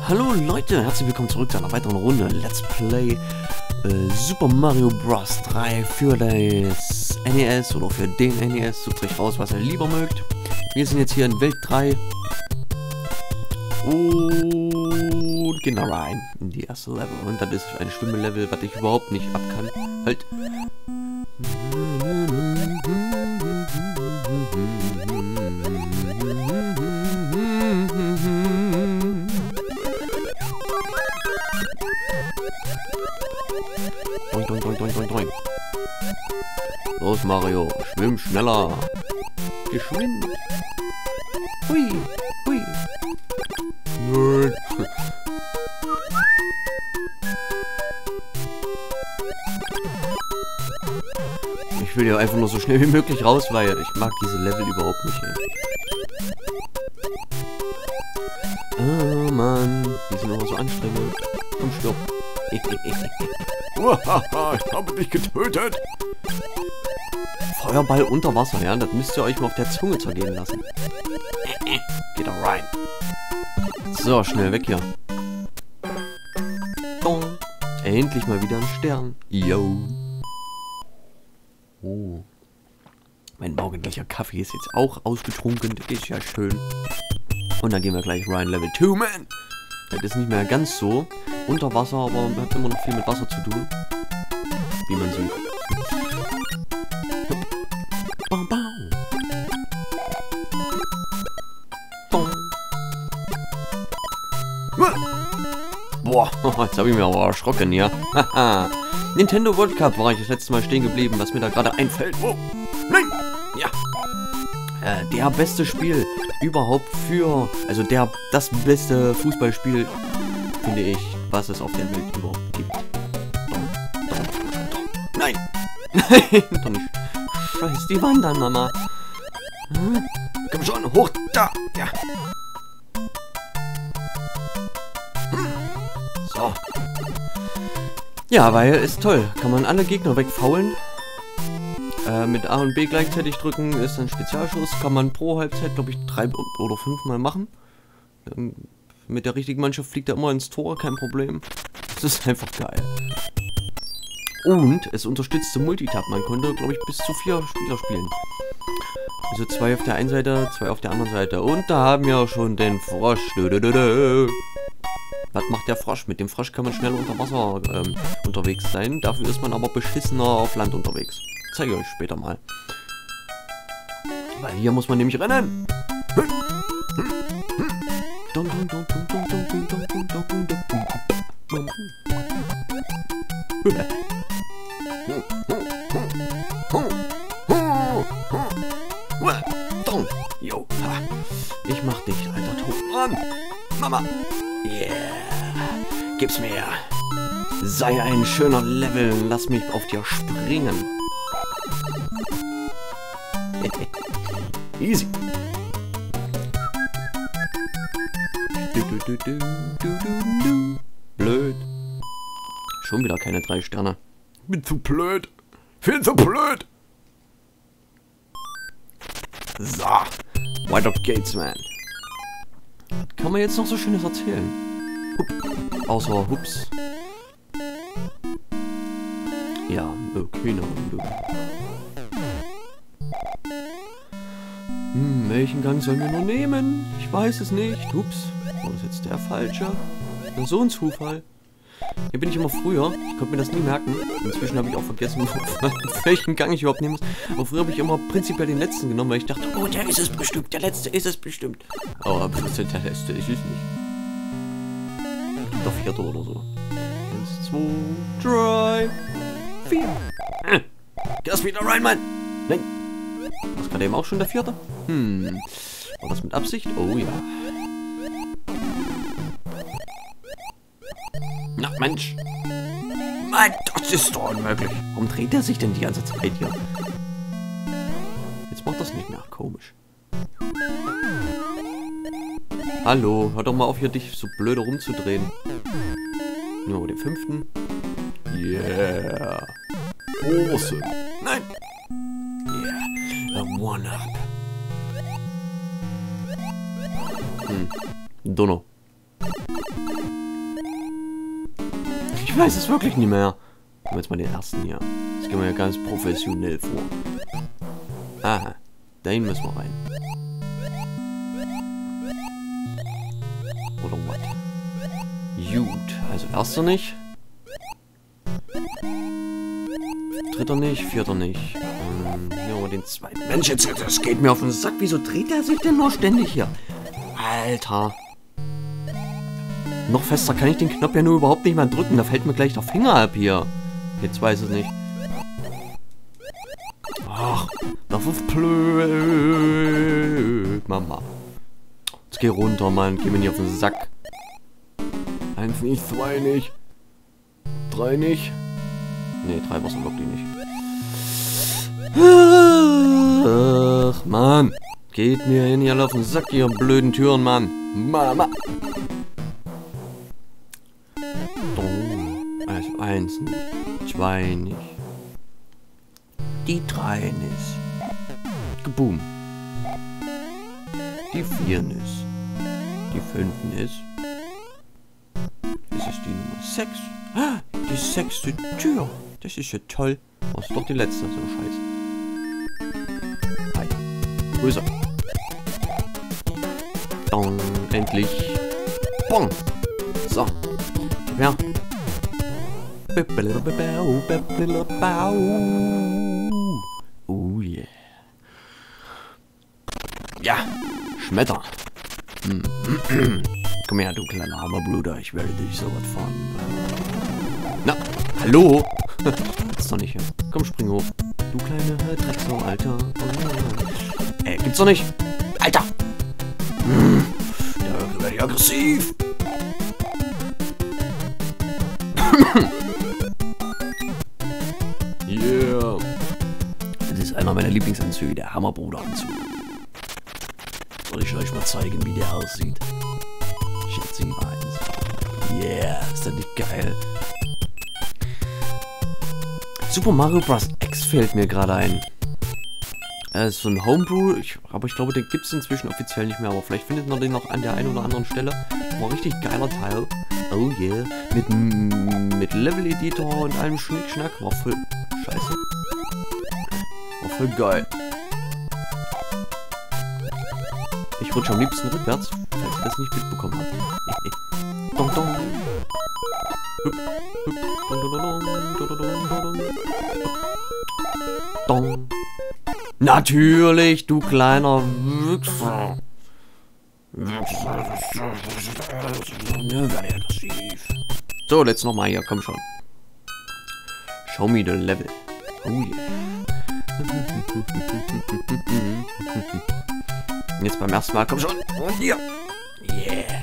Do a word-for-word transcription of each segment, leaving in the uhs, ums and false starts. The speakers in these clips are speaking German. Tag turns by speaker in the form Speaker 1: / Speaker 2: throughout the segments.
Speaker 1: Hallo Leute, herzlich willkommen zurück zu einer weiteren Runde Let's Play äh, Super Mario Bros. drei für das N E S oder für den N E S. Sucht euch raus, was ihr lieber mögt. Wir sind jetzt hier in Welt drei und gehen da rein in die erste Level. Und das ist ein Schwimmlevel, was ich überhaupt nicht ab kann. Halt. Doing, doing, doing, doing, doing, doing. Los Mario, schwimm schneller. Geschwind. Hui, hui. Nerd. Ich will ja einfach nur so schnell wie möglich raus, weil ich mag diese Level überhaupt nicht, ey. Ah, Mann. Die sind immer so anstrengend. Komm, stirb. Ich habe dich getötet. Feuerball unter Wasser, ja? Das müsst ihr euch mal auf der Zunge zergehen lassen. Geht da rein. So, schnell weg hier. Dong. Endlich mal wieder ein Stern. Yo. Oh. Mein morgendlicher Kaffee ist jetzt auch ausgetrunken. Das ist ja schön. Und dann gehen wir gleich rein. Level zwei, man. Das ist nicht mehr ganz so unter Wasser, aber man hat immer noch viel mit Wasser zu tun. Wie man sieht. Bam, bam. Bam. Boah, jetzt habe ich mir aber erschrocken, ja. Nintendo World Cup war ich das letzte Mal stehen geblieben, was mir da gerade einfällt. Oh, nein! Ja. Äh, der beste Spiel überhaupt für, also der, das beste Fußballspiel, finde ich, was es auf der Welt überhaupt gibt. Nein! Nein! Doch nicht. Scheiß die Wand an, Mama. Hm? Komm schon, hoch, da! Ja. Hm. So. Ja, weil ist toll. Kann man alle Gegner wegfaulen. Äh, mit A und B gleichzeitig drücken ist ein Spezialschuss. Kann man pro Halbzeit, glaube ich, drei oder fünf Mal machen. Ähm, mit der richtigen Mannschaft fliegt er immer ins Tor, kein Problem. Das ist einfach geil. Und es unterstützt zum Multitap. Man konnte, glaube ich, bis zu vier Spieler spielen. Also zwei auf der einen Seite, zwei auf der anderen Seite. Und da haben wir schon den Frosch. Was macht der Frosch? Mit dem Frosch kann man schnell unter Wasser ähm, unterwegs sein. Dafür ist man aber beschissener auf Land unterwegs. Zeige ich euch später mal. Weil hier muss man nämlich rennen. Jo, ich mach dich, alter Tod. Mama. Yeah. Gib's mir. Sei ein schöner Level. Lass mich auf dir springen. Easy. Du, du, du, du, du, du. Blöd. Schon wieder keine drei Sterne. Bin zu blöd. Viel zu blöd. So. Weiter geht's, man. Was kann man jetzt noch so Schönes erzählen? Hup. Außer Hups. Ja, okay, na. Hm, welchen Gang sollen wir nur nehmen? Ich weiß es nicht. Ups. War das jetzt der falsche? So ein Zufall. Hier bin ich immer früher. Ich konnte mir das nie merken. Inzwischen habe ich auch vergessen, welchen Gang ich überhaupt nehmen muss. Aber früher habe ich immer prinzipiell den letzten genommen, weil ich dachte, oh, der ist es bestimmt. Der letzte ist es bestimmt. Aber der letzte ist es nicht. Der vierte oder so. Eins, zwei, drei, vier. Hm. Geh wieder rein, Mann. Nein. Was gerade eben auch schon der vierte? Hm. War das mit Absicht? Oh ja. Na Mensch. Mann, das ist doch unmöglich. Warum dreht er sich denn die ganze Zeit hier? Jetzt macht das nicht mehr. Komisch. Hallo, hör doch mal auf hier dich so blöde rumzudrehen. Nur den fünften. Yeah. Awesome. Nein. Yeah. A One-Up. Hm. Donner. Ich weiß es wirklich nicht mehr. Nehmen wir jetzt mal den ersten hier. Das gehen wir ja ganz professionell vor. Aha. Dahin müssen wir rein. Oder what? Gut. Also erster nicht. Dritter nicht. Vierter nicht. Ähm, nehmen wir den zweiten. Mensch, jetzt, das geht mir auf den Sack. Wieso dreht er sich denn nur ständig hier? Alter. Noch fester kann ich den Knopf ja nur überhaupt nicht mehr drücken. Da fällt mir gleich der Finger ab hier. Jetzt weiß ich es nicht. Ach, das ist blöd. Mama. Jetzt geh runter, Mann. Geh mir nicht auf den Sack. Eins nicht, zwei nicht. Drei nicht. Ne, drei war es wirklich nicht. Ach, Mann. Geht mir hier nicht alle auf den Sack, ihr blöden Türen, Mann. Mama. Also eins nicht. Zwei nicht. Die drei nicht. Geboom. Die vier nicht. Die fünf nicht. Das ist die Nummer sechs. Ah, die sechste Tür. Das ist ja toll. Das ist doch die letzte, so Scheiß. Hi. Grüße. Dong. Endlich. Bong. So. Gib her. Oh yeah. Ja, Schmetter. Hm. Komm her, du kleiner Hammerbruder, ich werde dich so was fahren. Na, hallo? Ist doch nicht hier. Komm, spring hoch. Du kleine Drecksau, Alter. Oh, Ey, gibt's doch nicht. Alter! Hm. Ja, werde ich aggressiv. Yeah. Das ist einer meiner Lieblingsanzüge, der Hammerbruder-Anzug. Soll ich euch mal zeigen, wie der aussieht? Schätze ihn eins. Yeah, ist das nicht geil? Super Mario Bros. X fällt mir gerade ein. Das ist so ein Homebrew, ich, aber ich glaube, den gibt es inzwischen offiziell nicht mehr, aber vielleicht findet man den noch an der einen oder anderen Stelle. War richtig geiler Teil. Oh yeah. Mit, mit Level-Editor und allem Schnickschnack. War voll scheiße. War voll geil. Ich rutsche am liebsten rückwärts, falls ihr das nicht mitbekommen habt. Dong, dong. Hüpp, hüpp. Dong, dong, dong, dong, dong, dong. Dong. Natürlich, du kleiner Wichser. Ja, werde aggressiv. So, jetzt nochmal hier, komm schon. Show me the level. Oh yeah. Und jetzt beim ersten Mal, komm schon. Und hier. Yeah.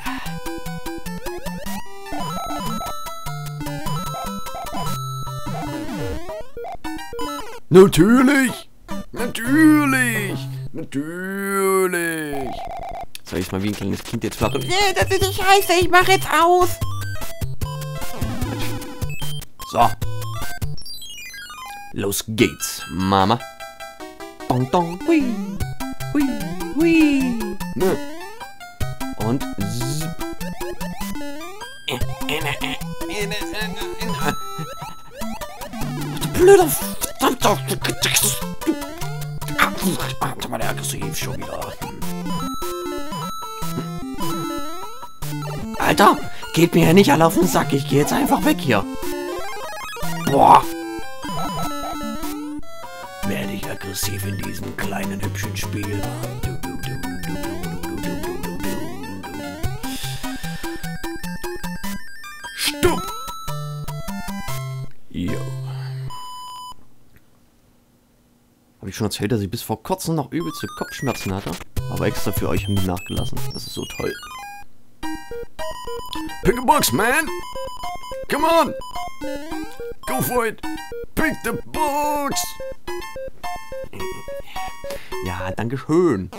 Speaker 1: Natürlich. Natürlich. Natürlich. Soll ich mal wie ein kleines Kind jetzt flachen?
Speaker 2: Nee, das ist die Scheiße, ich mach jetzt aus.
Speaker 1: So. Los geht's, Mama. Dong, dong, hui. Hui, hui. Ne. Und zzz. Du blöder verdammter. Warte mal, der aggressiv schon wieder. Alter, geht mir ja nicht alle auf den Sack. Ich gehe jetzt einfach weg hier. Boah. Werde ich aggressiv in diesem kleinen, hübschen Spiel. Stopp! Jo. Habe ich schon erzählt, dass ich bis vor kurzem noch übelste Kopfschmerzen hatte? Aber extra für euch haben die nachgelassen. Das ist so toll. Pick a box, man! Come on! Go for it! Pick the box! Ja, danke schön.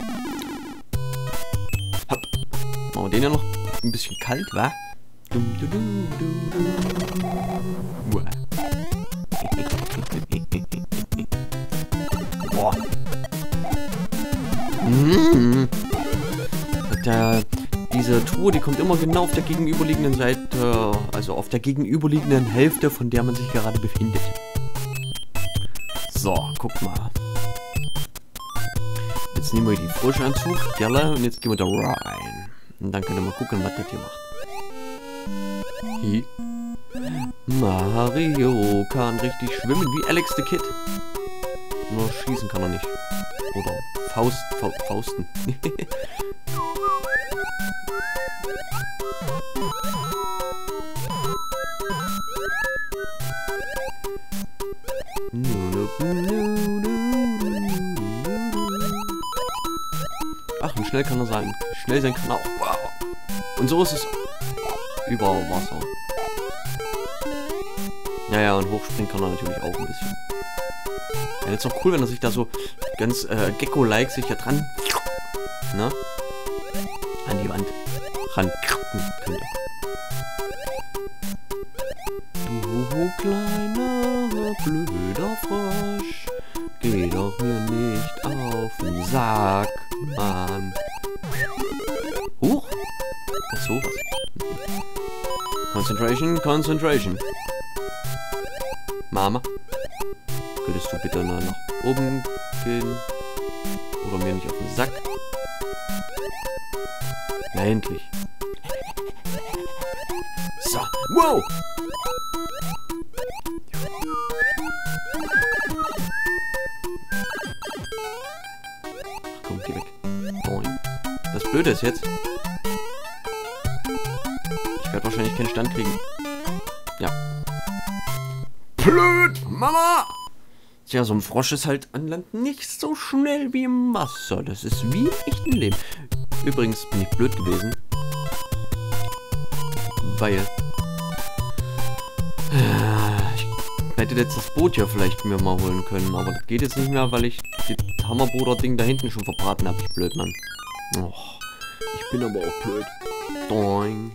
Speaker 1: Hopp. Machen wir den ja noch ein bisschen kalt, wa? Dum, du, du, du, du. Boah. Mmh. Der, diese diese Truhe, die kommt immer genau auf der gegenüberliegenden Seite, also auf der gegenüberliegenden Hälfte, von der man sich gerade befindet. So, guck mal. Jetzt nehmen wir die Frischanzug, Gerle, und jetzt gehen wir da rein. Und dann können wir mal gucken, was das hier macht. Hi. Mario kann richtig schwimmen wie Alex the Kid. Nur schießen kann er nicht. Oder Faust, Fa Fausten. Ach, und schnell kann er sein. Schnell sein kann er auch. Wow. Und so ist es über Wasser. Ja, ja, und hochspringen kann er natürlich auch ein bisschen. Ja, jetzt auch cool, wenn er sich da so ganz äh, Gecko-like sich da dran, ne, an die Wand ran könnte. Du kleiner, blöder Frosch, geh doch mir nicht auf den Sack, Mann. Huch! Ach so, was? Concentration, Concentration. Mama, könntest du bitte nach oben gehen? Oder mir nicht auf den Sack? Na, endlich. So, wow! Komm, geh weg. Boing. Das Blöde ist jetzt, ich werde wahrscheinlich keinen Stand kriegen. Ja. Blöd, Mama! Tja, so ein Frosch ist halt an Land nicht so schnell wie im Wasser. Das ist wie im echten Leben. Übrigens bin ich blöd gewesen. Weil ich hätte jetzt das Boot ja vielleicht mir mal holen können. Aber das geht jetzt nicht mehr, weil ich das Hammerbruder-Ding da hinten schon verbraten habe. Ich blöd, Mann. Och, ich bin aber auch blöd. Doing.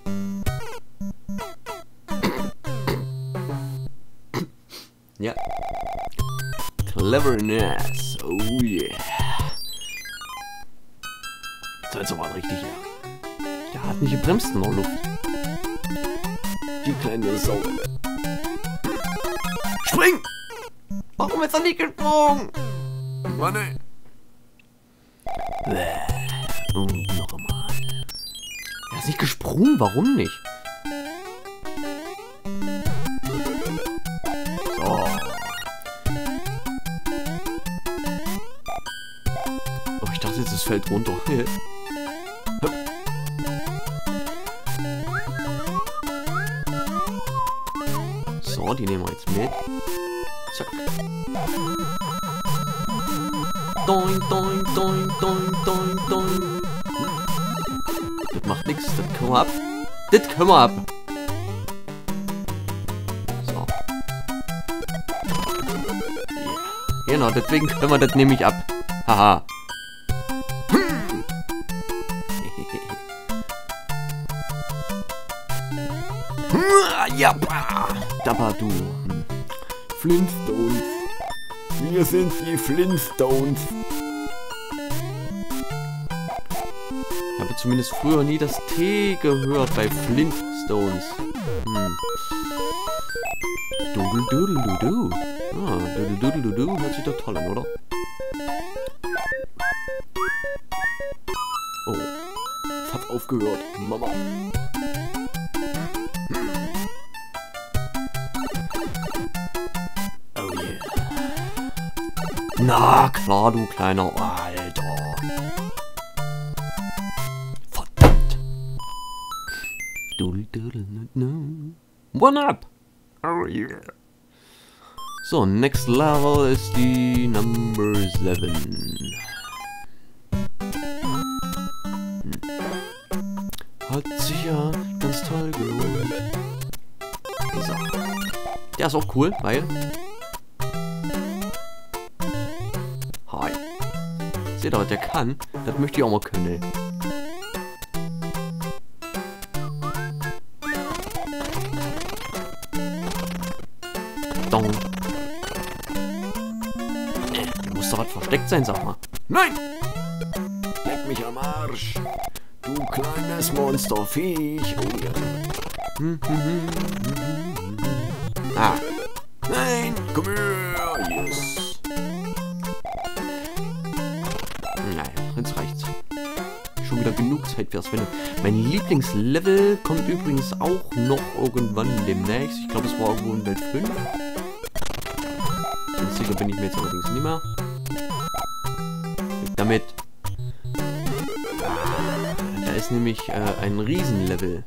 Speaker 1: Ja. Cleverness. Oh yeah. So, jetzt aber richtig, ja. Der hat nicht gebremst in der Luft. Die kleine Sau. Spring! Warum ist er nicht gesprungen? Mann, ey. Und noch einmal. Er ist nicht gesprungen, warum nicht? So. Oh, ich dachte jetzt, es fällt runter. So, die nehmen wir jetzt mit. Zack. Doing, doing, doing, doing, doing, doing. Das macht nichts, das können wir ab. Das können wir ab. So. Yeah. Genau, deswegen können wir das nämlich ab. Haha. Ja, dabei du. Flintstones. Wir sind die Flintstones. Ich habe zumindest früher nie das T gehört bei Flintstones. Hm. Dudel dudel dudu. Ah, dudel dudel dudu hört sich doch toll an, oder? Oh. Es hat aufgehört, Mama. Na klar, du kleiner Alter. Verdammt. One up. Oh yeah. So, next level ist die Number seven. Hm. Hat sich ja ganz toll gelohnt. So. Der ist auch cool, weil... Seht ihr, was der kann? Das möchte ich auch mal können. Dong. Da muss doch was versteckt sein, sag mal. Nein! Leck mich am Arsch. Du du kleines Monsterviech. Oh ja. Hm, hm, hm, hm, hm, hm. Ah. Nein, komm her. Yes. Nein, jetzt reicht's. Schon wieder genug Zeit fürs Rennen. Mein Lieblingslevel kommt übrigens auch noch irgendwann demnächst. Ich glaube, es war irgendwo in Welt fünf. Ganz sicher bin ich mir jetzt allerdings nicht mehr. Damit. Da ist nämlich äh, ein Riesenlevel.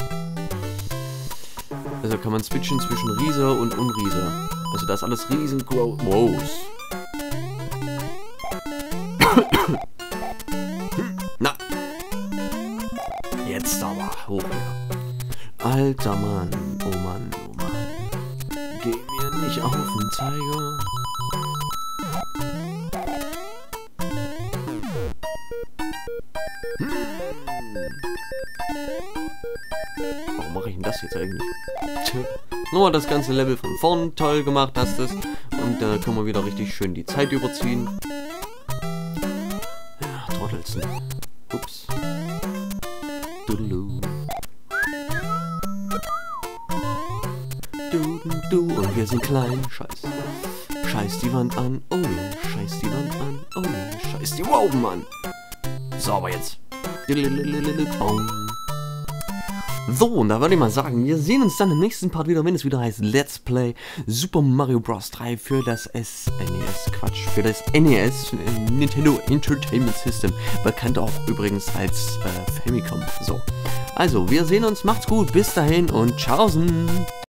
Speaker 1: Also kann man switchen zwischen Riese und Unriese. Also das ist alles riesengroß. Wow. Na. Jetzt aber hoch her. Alter Mann. Oh Mann, oh Mann. Geh mir nicht auf den Zeiger. Hm. Warum mache ich denn das jetzt eigentlich? Tja. Nur das ganze Level von vorn. Toll gemacht hast es. Und da äh, können wir wieder richtig schön die Zeit überziehen. Ja, Trottelsen. Ups. Dudelu. Du, du, und wir sind klein. Scheiß. Scheiß die Wand an. Oh ja. Scheiß die Wand an. Oh ja. Scheiß die Wauben an. So, aber jetzt. So, und da würde ich mal sagen, wir sehen uns dann im nächsten Part wieder, wenn es wieder heißt Let's Play Super Mario Bros. drei für das S N E S, Quatsch, für das N E S, Nintendo Entertainment System, bekannt auch übrigens als äh, Famicom. So, also, wir sehen uns, macht's gut, bis dahin und tschaußen!